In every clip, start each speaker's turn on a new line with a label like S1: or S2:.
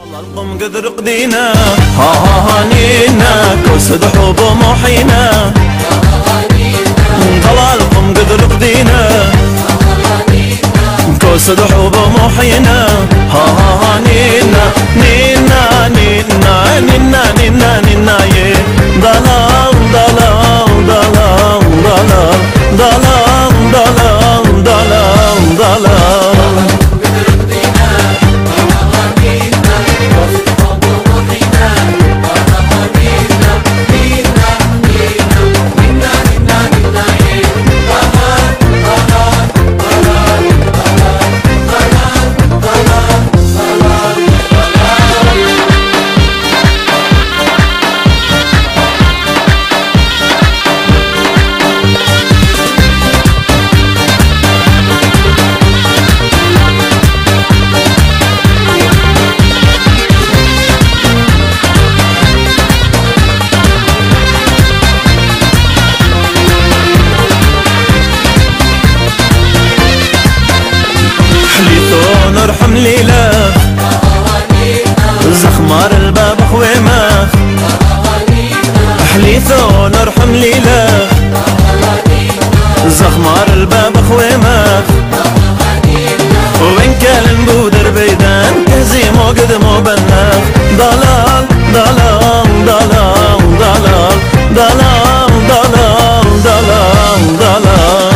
S1: القم قد رقدينا ها ها هانينا كوسد حب محينا ضلالكم قد رقدينا كوسد حب محينا ها ها هانينا نينا نينا نينا نينا نينا يه ضلال ضلال ضلال ضلال ضلال ضلال ضلال ضلال ارحم ليلة زخمار الباب خويمة حليثون ارحم ليلة زخمار الباب خويمة وين كان بودر بيدان تهزيم وقدمو بناخ ضلال ضلال ضلال ضلال ضلال ضلال ضلال ضلال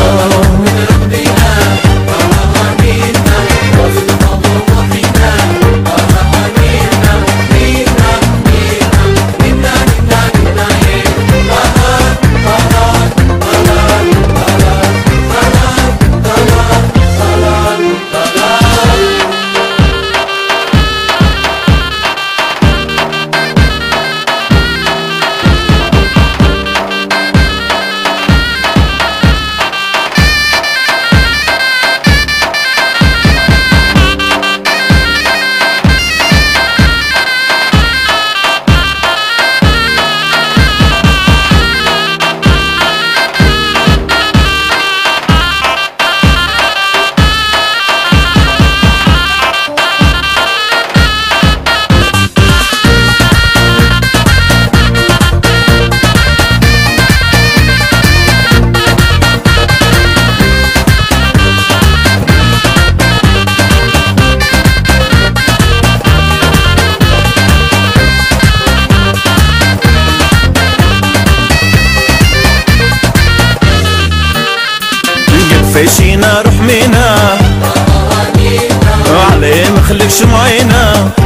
S1: فيشينا روح مينا وعليه مخليك شمعينا